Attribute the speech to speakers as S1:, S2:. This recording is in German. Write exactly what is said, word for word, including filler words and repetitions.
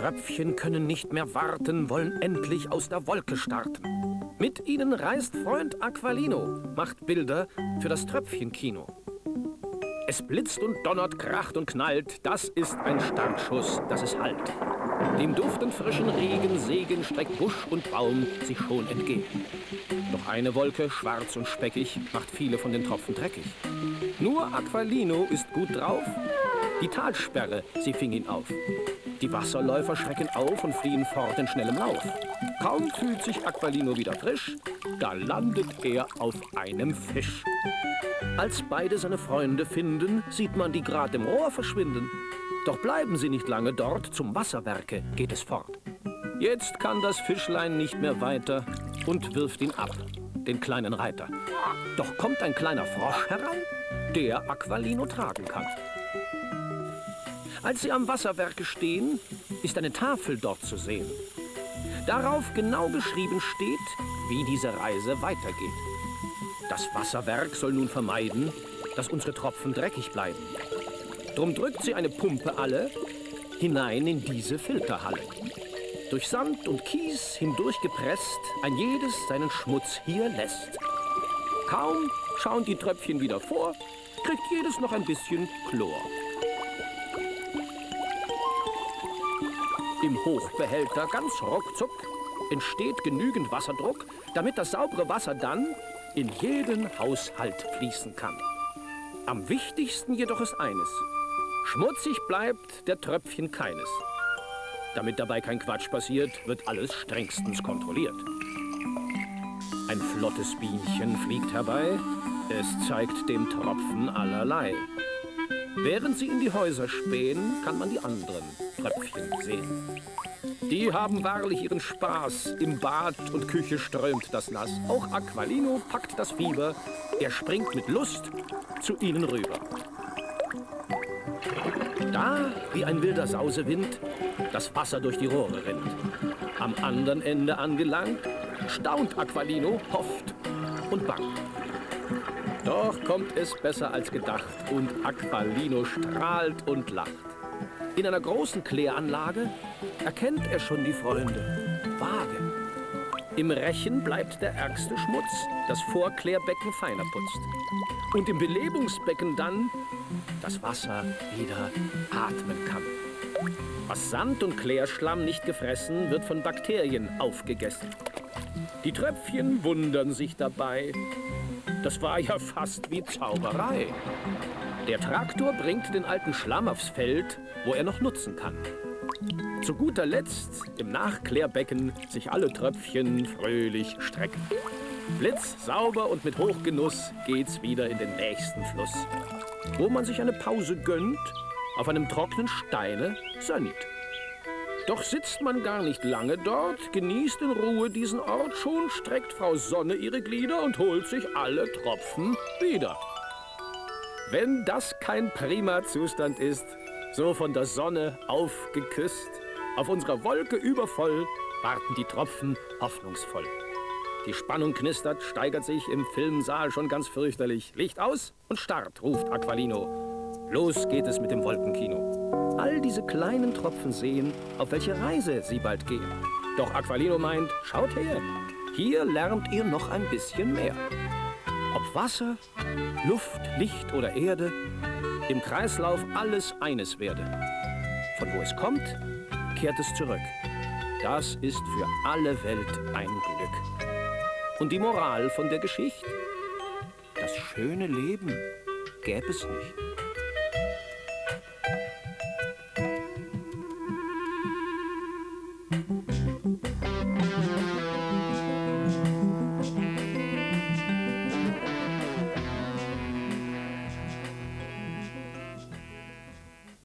S1: Tröpfchen können nicht mehr warten, wollen endlich aus der Wolke starten. Mit ihnen reist Freund Aqualino, macht Bilder für das Tröpfchenkino. Es blitzt und donnert, kracht und knallt, das ist ein Startschuss, dass es hallt. Dem duftend frischen Regensegen streckt Busch und Baum sich schon entgegen. Doch eine Wolke, schwarz und speckig, macht viele von den Tropfen dreckig. Nur Aqualino ist gut drauf. Die Talsperre, sie fing ihn auf. Die Wasserläufer schrecken auf und fliehen fort in schnellem Lauf. Kaum fühlt sich Aqualino wieder frisch, da landet er auf einem Fisch. Als beide seine Freunde finden, sieht man die grad im Rohr verschwinden. Doch bleiben sie nicht lange dort, zum Wasserwerke geht es fort. Jetzt kann das Fischlein nicht mehr weiter und wirft ihn ab, den kleinen Reiter. Doch kommt ein kleiner Frosch heran, der Aqualino tragen kann. Als sie am Wasserwerke stehen, ist eine Tafel dort zu sehen. Darauf genau beschrieben steht, wie diese Reise weitergeht. Das Wasserwerk soll nun vermeiden, dass unsere Tropfen dreckig bleiben. Drum drückt sie eine Pumpe alle hinein in diese Filterhalle. Durch Sand und Kies hindurch gepresst, ein jedes seinen Schmutz hier lässt. Kaum schauen die Tröpfchen wieder vor, kriegt jedes noch ein bisschen Chlor. Im Hochbehälter ganz ruckzuck entsteht genügend Wasserdruck, damit das saubere Wasser dann in jeden Haushalt fließen kann. Am wichtigsten jedoch ist eines: schmutzig bleibt der Tröpfchen keines. Damit dabei kein Quatsch passiert, wird alles strengstens kontrolliert. Ein flottes Bienchen fliegt herbei, es zeigt dem Tropfen allerlei. Während sie in die Häuser spähen, kann man die anderen Tröpfchen sehen. Die haben wahrlich ihren Spaß, im Bad und Küche strömt das Nass. Auch Aqualino packt das Fieber, er springt mit Lust zu ihnen rüber. Da, wie ein wilder Sausewind, das Wasser durch die Rohre rinnt. Am anderen Ende angelangt, staunt Aqualino, hofft und bangt. Doch kommt es besser als gedacht und Aqualino strahlt und lacht. In einer großen Kläranlage erkennt er schon die Freunde vage. Im Rechen bleibt der ärgste Schmutz, das Vorklärbecken feiner putzt. Und im Belebungsbecken dann das Wasser wieder atmen kann. Was Sand und Klärschlamm nicht gefressen, wird von Bakterien aufgegessen. Die Tröpfchen wundern sich dabei. Das war ja fast wie Zauberei. Der Traktor bringt den alten Schlamm aufs Feld, wo er noch nutzen kann. Zu guter Letzt im Nachklärbecken sich alle Tröpfchen fröhlich strecken. Blitzsauber und mit Hochgenuss geht's wieder in den nächsten Fluss, wo man sich eine Pause gönnt, auf einem trockenen Steine sönnt. Doch sitzt man gar nicht lange dort, genießt in Ruhe diesen Ort, schon streckt Frau Sonne ihre Glieder und holt sich alle Tropfen wieder. Wenn das kein prima Zustand ist, so von der Sonne aufgeküsst, auf unserer Wolke übervoll, warten die Tropfen hoffnungsvoll. Die Spannung knistert, steigert sich im Filmsaal schon ganz fürchterlich. Licht aus und Start, ruft Aqualino. Los geht es mit dem Wolkenkino. All diese kleinen Tropfen sehen, auf welche Reise sie bald gehen. Doch Aqualino meint, schaut her, hier lernt ihr noch ein bisschen mehr. Ob Wasser, Luft, Licht oder Erde, im Kreislauf alles eines werde. Von wo es kommt, kehrt es zurück. Das ist für alle Welt ein Glück. Und die Moral von der Geschichte? Das schöne Leben gäbe es nicht.